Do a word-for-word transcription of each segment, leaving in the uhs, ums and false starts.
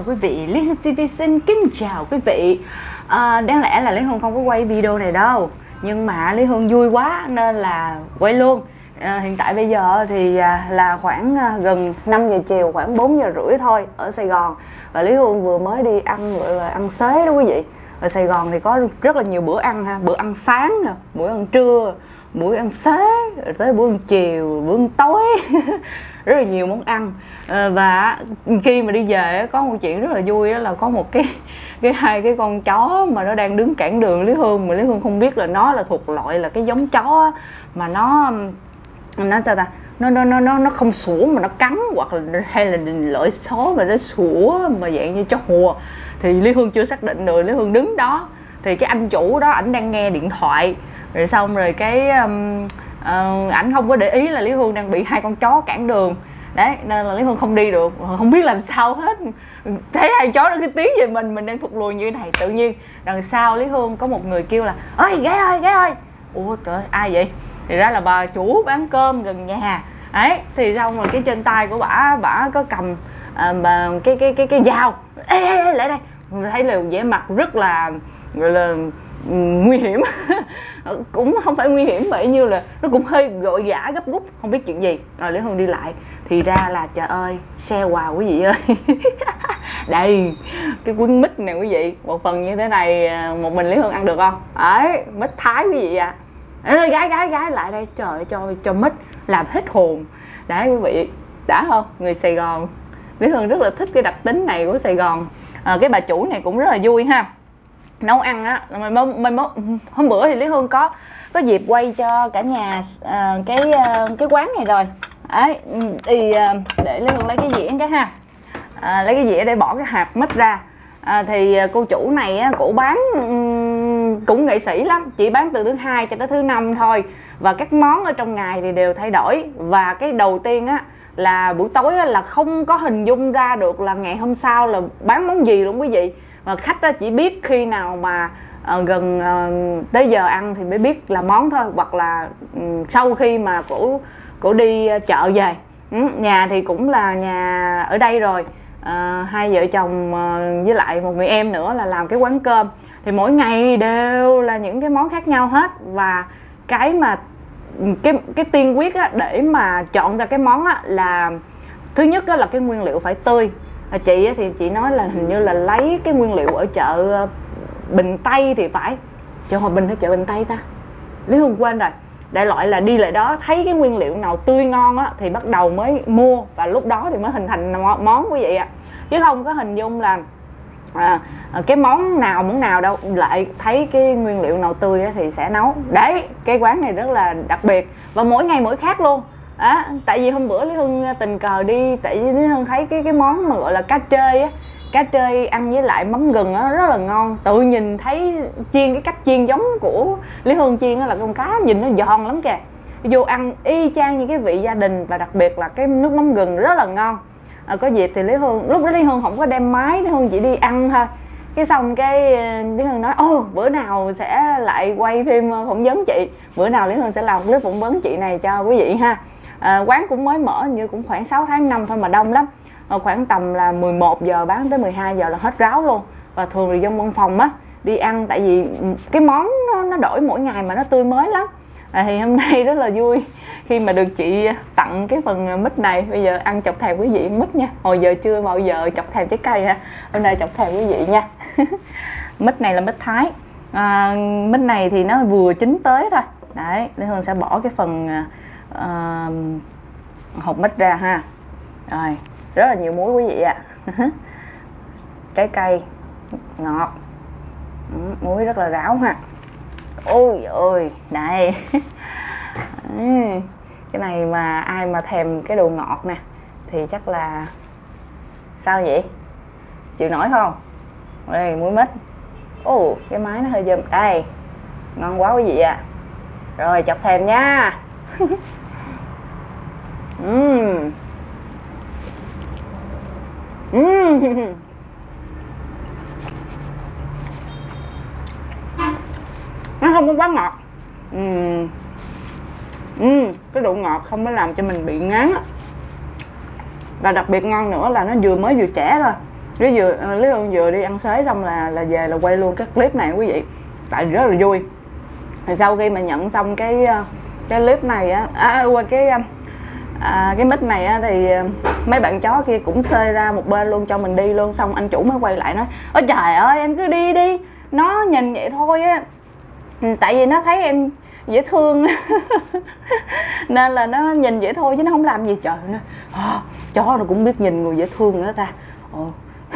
chào quý vị, Lý Hương ti vi xin kính chào quý vị. à, Đáng lẽ là Lý Hương không có quay video này đâu, nhưng mà Lý Hương vui quá nên là quay luôn. à, Hiện tại bây giờ thì là khoảng gần năm giờ chiều, khoảng bốn giờ rưỡi thôi ở Sài Gòn. Và Lý Hương vừa mới đi ăn, gọi là ăn xế đó quý vị. Ở Sài Gòn thì có rất là nhiều bữa ăn ha. Bữa ăn sáng nè, bữa ăn trưa, bữa ăn xế, rồi tới bữa ăn chiều, bữa ăn tối rất là nhiều món ăn. à, Và khi mà đi về có một chuyện rất là vui, đó là có một cái cái hai cái con chó mà nó đang đứng cản đường Lý Hương, mà Lý Hương không biết là nó là thuộc loại là cái giống chó mà nó nó sao ta nó nó nó nó nó không sủa mà nó cắn, hoặc là hay là loại số mà nó sủa mà dạng như chó hùa, thì Lý Hương chưa xác định được. Lý Hương đứng đó thì cái anh chủ đó ảnh đang nghe điện thoại, rồi xong rồi cái um, uh, ảnh không có để ý là Lý Hương đang bị hai con chó cản đường đấy, nên là Lý Hương không đi được, không biết làm sao hết. Thấy hai chó nó cái tiếng về mình mình đang thụt lùi như thế này, tự nhiên đằng sau Lý Hương có một người kêu là ơi gái ơi gái ơi. Ủa trời ơi, ai vậy? Thì ra là bà chủ bán cơm gần nhà ấy. Thì xong rồi cái trên tay của bả bả có cầm à, bà, cái cái cái cái dao. Ê, ê, ê lại đây. Thấy là vẻ mặt rất là gọi là nguy hiểm. Cũng không phải nguy hiểm, bởi như là nó cũng hơi gọi vã gấp rút, không biết chuyện gì. Rồi Lý Hương đi lại thì ra là trời ơi, xe quà quý vị ơi. Đây cái cuốn mít này quý vị, một phần như thế này một mình Lý Hương ăn được không? Đấy, mít Thái quý vị ạ. À. Gái gái gái lại đây, trời ơi, cho cho mít làm hết hồn. Đấy quý vị, đã không? Người Sài Gòn, Lý Hương rất là thích cái đặc tính này của Sài Gòn. À, cái bà chủ này cũng rất là vui ha. Nấu ăn á, mình, mình, hôm bữa thì Lý Hương có có dịp quay cho cả nhà à, cái cái quán này rồi. Đấy, thì để Lý Hương lấy cái dĩa cái ha, à, lấy cái dĩa để bỏ cái hạt mít ra. À, thì cô chủ này á, cổ bán um, cũng nghệ sĩ lắm, chỉ bán từ thứ hai cho tới thứ năm thôi, và các món ở trong ngày thì đều thay đổi. Và cái đầu tiên á là buổi tối á, là không có hình dung ra được là ngày hôm sau là bán món gì luôn quý vị. Và khách á, chỉ biết khi nào mà uh, gần uh, tới giờ ăn thì mới biết là món thôi, hoặc là um, sau khi mà cổ cổ đi chợ về. ừ, Nhà thì cũng là nhà ở đây rồi. À, hai vợ chồng à, với lại một người em nữa là làm cái quán cơm, thì mỗi ngày đều là những cái món khác nhau hết. Và cái mà cái cái tiên quyết á, để mà chọn ra cái món á, là thứ nhất á, là cái nguyên liệu phải tươi. à, chị á, thì chị nói là hình như là lấy cái nguyên liệu ở chợ Bình Tây thì phải, chợ Hòa Bình hay chợ Bình Tây ta, Lý Hương quên rồi. Đại loại là đi lại đó thấy cái nguyên liệu nào tươi ngon á thì bắt đầu mới mua, và lúc đó thì mới hình thành món quý vị ạ. Chứ không có hình dung là à, cái món nào món nào đâu, lại thấy cái nguyên liệu nào tươi á thì sẽ nấu. Đấy, cái quán này rất là đặc biệt và mỗi ngày mỗi khác luôn. À, tại vì hôm bữa Lý Hương tình cờ đi, tại vì Lý Hương thấy cái cái món mà gọi là cá trê á, cá trê ăn với lại mắm gừng á rất là ngon. Tự nhìn thấy chiên, cái cách chiên giống của Lý Hương chiên á, là con cá nhìn nó giòn lắm kìa, vô ăn y chang như cái vị gia đình. Và đặc biệt là cái nước mắm gừng rất là ngon. à, Có dịp thì Lý Hương, lúc đó Lý Hương không có đem máy, Lý Hương chỉ đi ăn thôi. Cái xong cái Lý Hương nói ô bữa nào sẽ lại quay phim phỏng vấn chị, bữa nào Lý Hương sẽ làm clip phỏng vấn chị này cho quý vị ha. à, Quán cũng mới mở, như cũng khoảng sáu tháng năm thôi mà đông lắm. Khoảng tầm là mười một giờ bán tới mười hai giờ là hết ráo luôn. Và thường thì dân văn phòng á đi ăn, tại vì cái món nó, nó đổi mỗi ngày mà nó tươi mới lắm. à, Thì hôm nay rất là vui khi mà được chị tặng cái phần mít này. Bây giờ ăn chọc thèm quý vị mít nha. Hồi giờ chưa bao giờ chọc thèm trái cây ha, hôm nay chọc thèm quý vị nha. Mít này là mít Thái. à, Mít này thì nó vừa chín tới thôi. Đấy, Lê Hương sẽ bỏ cái phần uh, hột mít ra ha. Rồi, rất là nhiều muối quý vị ạ. Trái cây ngọt, muối rất là ráo ha. Ôi ôi, này. Cái này mà ai mà thèm cái đồ ngọt nè thì chắc là sao vậy? Chịu nổi không? Đây, muối mít. Ồ, cái máy nó hơi dùm. Đây, ngon quá quý vị ạ. Rồi, chọc thèm nha. Uhm. Uhm. Nó không có quá ngọt. uhm. Uhm. Cái độ ngọt không có làm cho mình bị ngán. Và đặc biệt ngon nữa là nó vừa mới vừa trẻ thôi. Lý vừa Lý Hương vừa đi ăn xế xong là là về là quay luôn cái clip này quý vị, tại rất là vui. Thì sau khi mà nhận xong cái cái clip này á, à, quên cái à, cái mic này á, thì mấy bạn chó kia cũng xơi ra một bên luôn cho mình đi luôn. Xong anh chủ mới quay lại nói: ôi trời ơi em cứ đi đi, nó nhìn vậy thôi á, tại vì nó thấy em dễ thương nên là nó nhìn vậy thôi chứ nó không làm gì. Trời, nó à, chó nó cũng biết nhìn người dễ thương nữa ta. Ồ.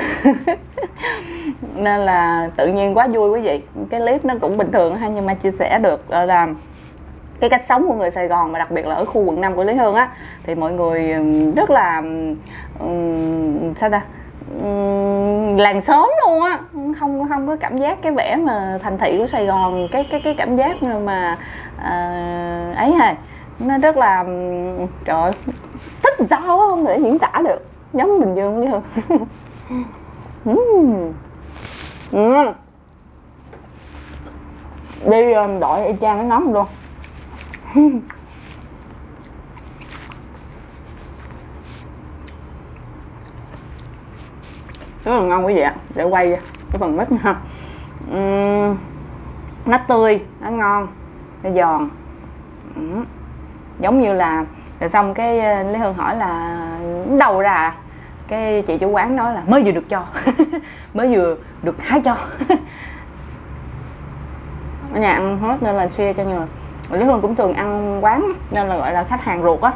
Nên là tự nhiên quá vui quý vị. Cái clip nó cũng bình thường ha, nhưng mà chia sẻ được là cái cách sống của người Sài Gòn, và đặc biệt là ở khu quận năm của Lý Hương á, thì mọi người rất là um, sao ta, um, làng xóm luôn á, không không có cảm giác cái vẻ mà thành thị của Sài Gòn, cái cái cái cảm giác mà uh, ấy ha, nó rất là trời ơi, thích sao á, không thể diễn tả được, giống Bình Dương Lý Hương. uhm. uhm. Đi đội y chang cái nấm luôn. Rất là ngon quý vị ạ. Để quay cái phần mít ha. uhm, nó tươi, nó ngon, nó giòn. uhm. Giống như là rồi xong cái Lý Hương hỏi là đâu ra, cái chị chủ quán nói là mới vừa được cho. Mới vừa được hái cho. Ở nhà ăn hết nên là share cho nhiều người. Lý Hương cũng thường ăn quán nên là gọi là khách hàng ruột á.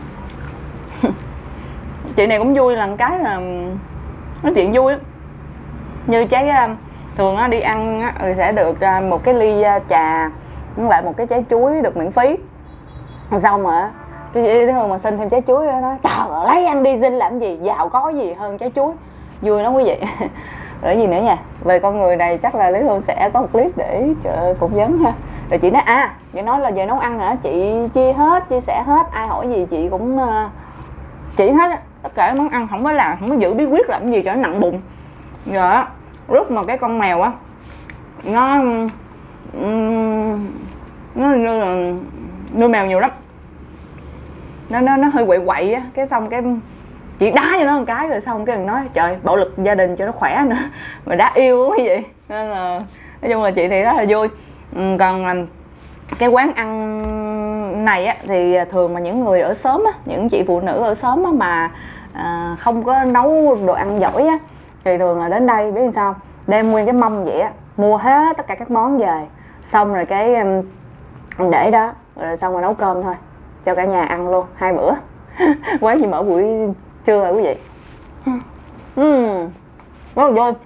Chị này cũng vui là cái là nói chuyện vui lắm. Như trái thường á, đi ăn á, sẽ được một cái ly trà với lại một cái trái chuối được miễn phí. Xong mà cái Lý Hương mà xin thêm trái chuối đó nói trời ơi, lấy ăn đi xin làm gì, giàu có gì hơn trái chuối. Vui lắm quý vị. Rồi gì nữa nha, về con người này chắc là Lý Hương sẽ có một clip để phỏng vấn ha. Rồi chị nói à, chị nói là về nấu ăn hả, chị chia hết, chia sẻ hết, ai hỏi gì chị cũng uh, chỉ hết á. Tất cả món ăn không có làm, không có giữ bí quyết làm gì cho nó nặng bụng. Rồi á, lúc mà cái con mèo á, nó um, nó như là nuôi mèo nhiều lắm, nó nó nó hơi quậy quậy á, cái xong cái chị đá cho nó một cái rồi xong cái đừng nói trời bạo lực gia đình cho nó khỏe nữa, mà đá yêu quá vậy. Nên là nói chung là chị thì rất là vui. Ừ, còn cái quán ăn này á thì thường mà những người ở xóm á, những chị phụ nữ ở xóm á mà à, không có nấu đồ ăn giỏi á thì thường là đến đây biết sao, đem nguyên cái mâm vậy á, mua hết tất cả các món về, xong rồi cái để đó, rồi xong rồi nấu cơm thôi cho cả nhà ăn luôn hai bữa. Quán gì mở buổi trưa rồi quý vị. uhm, rất là vui.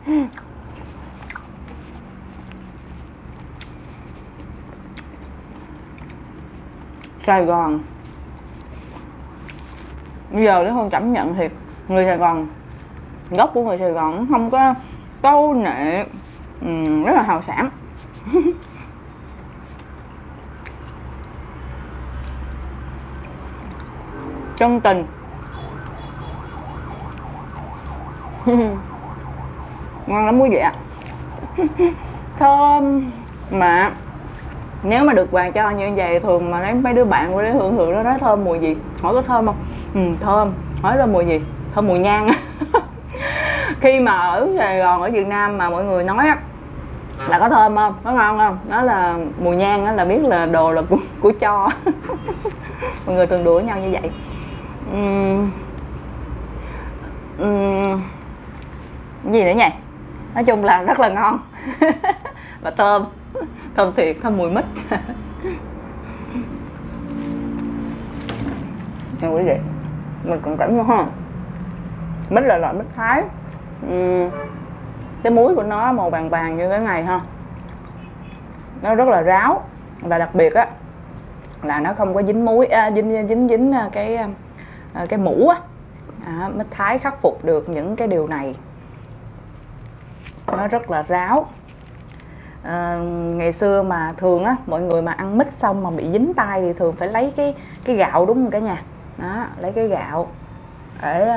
Sài Gòn bây giờ Lý Hương cảm nhận thiệt, người Sài Gòn, gốc của người Sài Gòn không có câu nệ, uhm, rất là hào sảng. Chân tình. Ngon lắm quý vị ạ. Thơm mà nếu mà được quà cho như vậy, thường mà lấy mấy đứa bạn của Lý Hương thường nó nói thơm mùi gì, hỏi có thơm không? Ừ, thơm. Hỏi ra mùi gì? Thơm mùi nhang. Khi mà ở Sài Gòn, ở Việt Nam mà mọi người nói á là có thơm không, có ngon không, nó là mùi nhang, đó là biết là đồ là của, của cho. Mọi người thường đùa nhau như vậy. uhm, uhm, gì nữa nhỉ, nói chung là rất là ngon. Và thơm, thơm thiệt, thơm mùi mít. Nè quý vị, mình còn cảnh nữa ha, mít là loại mít Thái. uhm, cái muối của nó màu vàng vàng như thế này ha, nó rất là ráo, và đặc biệt á là nó không có dính muối, à, dính dính dính cái cái mũ á. À, mít Thái khắc phục được những cái điều này, nó rất là ráo. À, ngày xưa mà thường á mọi người mà ăn mít xong mà bị dính tay thì thường phải lấy cái cái gạo, đúng không cả nhà? Đó, lấy cái gạo để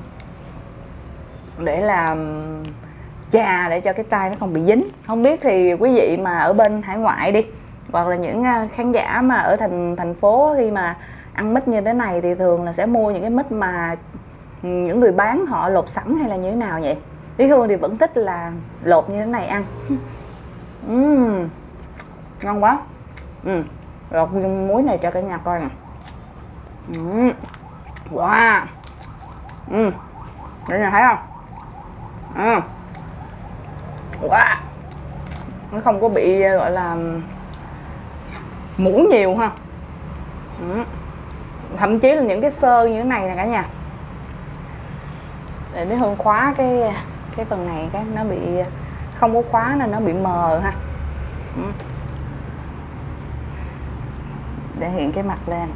để làm chà để cho cái tay nó không bị dính. Không biết thì quý vị mà ở bên hải ngoại đi, hoặc là những khán giả mà ở thành thành phố khi mà ăn mít như thế này thì thường là sẽ mua những cái mít mà những người bán họ lột sẵn hay là như thế nào vậy. Lý Hương thì vẫn thích là lột như thế này ăn. uhm, Ngon quá. uhm, Lột viên muối này cho cả nhà coi nè. uhm, Wow. uhm, Để nhà thấy không? uhm. Wow. Nó không có bị gọi là mũ nhiều ha. uhm. Thậm chí là những cái sơ như thế này nè cả nhà, để Lý Hương khóa cái cái phần này, cái nó bị không có khóa nên nó bị mờ ha. uhm. Để hiện cái mặt lên.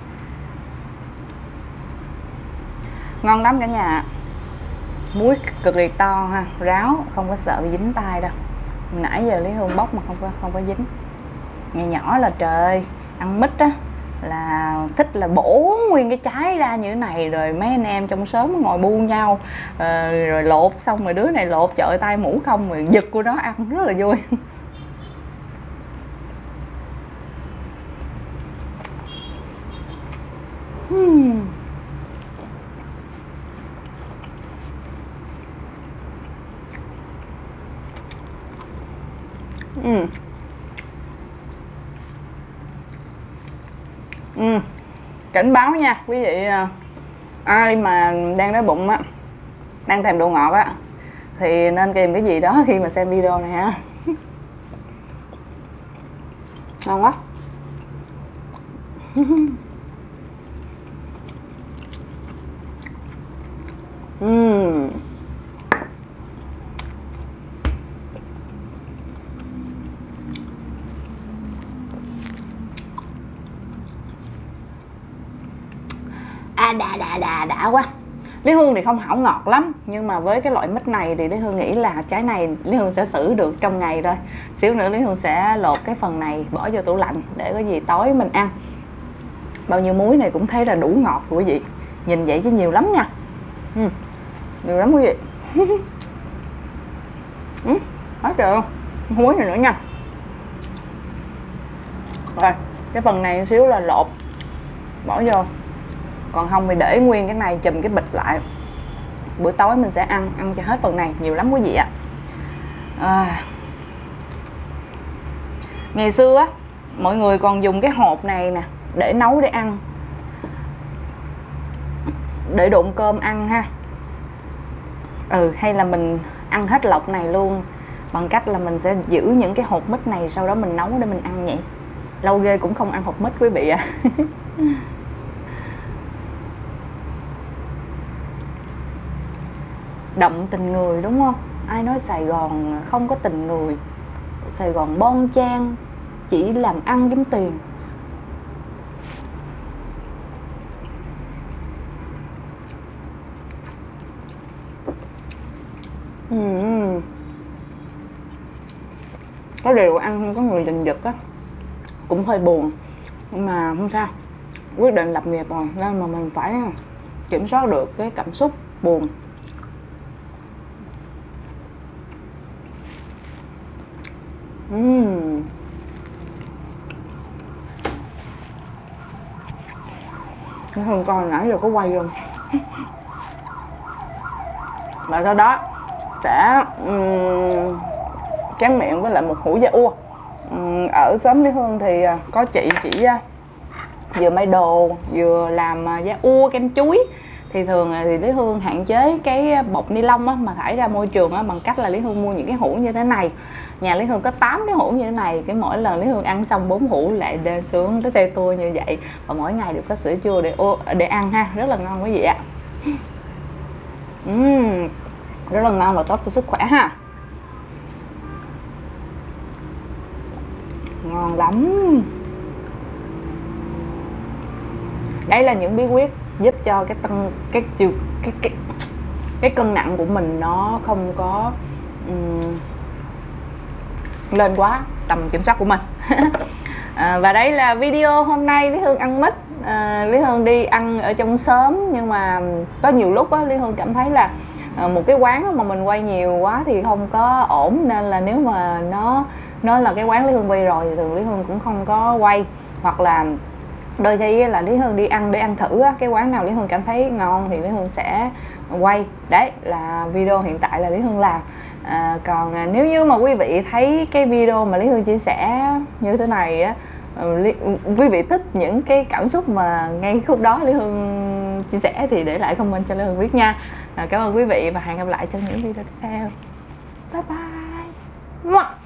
Ngon lắm cả nhà. Muối cực kỳ to ha, ráo không có sợ bị dính tay đâu. Nãy giờ Lý Hương bóc mà không có không có dính. Ngày nhỏ là trời ăn mít á là thích là bổ nguyên cái trái ra như thế này, rồi mấy anh em trong xóm ngồi bu nhau, à, rồi lột xong rồi đứa này lột chọi tay mũ không rồi giật của nó ăn rất là vui. hmm. Ừ. Ừ. Cảnh báo nha quý vị, ai mà đang đói bụng á, đang thèm đồ ngọt á, thì nên kìm cái gì đó khi mà xem video này ha. Ngon quá. uhm. À, đã đã đã đã quá. Lý Hương thì không hảo ngọt lắm, nhưng mà với cái loại mít này thì Lý Hương nghĩ là trái này Lý Hương sẽ xử được trong ngày thôi. Xíu nữa Lý Hương sẽ lột cái phần này bỏ vô tủ lạnh để có gì tối mình ăn. Bao nhiêu muối này cũng thấy là đủ ngọt của quý vị. Nhìn vậy chứ nhiều lắm nha. ừ, Nhiều lắm quý vị. ừ, Hết rồi, muối này nữa nha. Rồi cái phần này xíu là lột bỏ vô, còn không thì để nguyên cái này chùm cái bịch lại, buổi tối mình sẽ ăn ăn cho hết phần này. Nhiều lắm quý vị ạ. à, Ngày xưa á, mọi người còn dùng cái hộp này nè để nấu để ăn, để độn cơm ăn ha. Ừ, hay là mình ăn hết lọc này luôn bằng cách là mình sẽ giữ những cái hộp mít này, sau đó mình nấu để mình ăn vậy. Lâu ghê cũng không ăn hộp mít quý vị ạ. à. Đậm tình người đúng không? Ai nói Sài Gòn không có tình người. Sài Gòn bon chen, chỉ làm ăn kiếm tiền. uhm. Có điều ăn không có người giành giật á cũng hơi buồn, nhưng mà không sao, quyết định lập nghiệp rồi nên mà mình phải kiểm soát được cái cảm xúc buồn. uhm. Không coi nãy giờ có quay không. Và sau đó sẽ um, tráng miệng với lại một hũ da ua. um, Ở xóm Lý Hương thì có chị chỉ vừa may đồ vừa làm da ua kem chuối. Thì thường thì Lý Hương hạn chế cái bọc ni lông á, mà thải ra môi trường á, bằng cách là Lý Hương mua những cái hũ như thế này. Nhà Lý Hương có tám cái hũ như thế này, cái mỗi lần Lý Hương ăn xong bốn hũ lại đê xuống cái xe tour như vậy, và mỗi ngày đều có sữa chua để để ăn ha, rất là ngon quý vị ạ. uhm, Rất là ngon và tốt cho sức khỏe ha. Ngon lắm. Đây là những bí quyết giúp cho cái tăng cái chiều cái cái cái cân nặng của mình nó không có um, lên quá tầm kiểm soát của mình. à, và đây là video hôm nay Lý Hương ăn mít. à, Lý Hương đi ăn ở trong xóm, nhưng mà có nhiều lúc á Lý Hương cảm thấy là à, một cái quán mà mình quay nhiều quá thì không có ổn, nên là nếu mà nó nó là cái quán Lý Hương quay rồi thì thường Lý Hương cũng không có quay, hoặc là đôi khi là Lý Hương đi ăn để ăn thử á, cái quán nào Lý Hương cảm thấy ngon thì Lý Hương sẽ quay. Đấy là video hiện tại là Lý Hương làm. À, còn à, nếu như mà quý vị thấy cái video mà Lý Hương chia sẻ như thế này á, Lý, quý vị thích những cái cảm xúc mà ngay khúc đó Lý Hương chia sẻ thì để lại comment cho Lý Hương biết nha. À, cảm ơn quý vị và hẹn gặp lại trong những video tiếp theo. Bye bye.